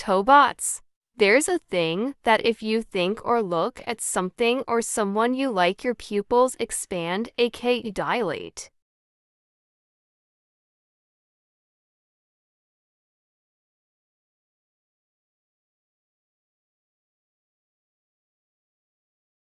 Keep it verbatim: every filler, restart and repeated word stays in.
Tobots. There's a thing that if you think or look at something or someone you like, your pupils expand, aka dilate.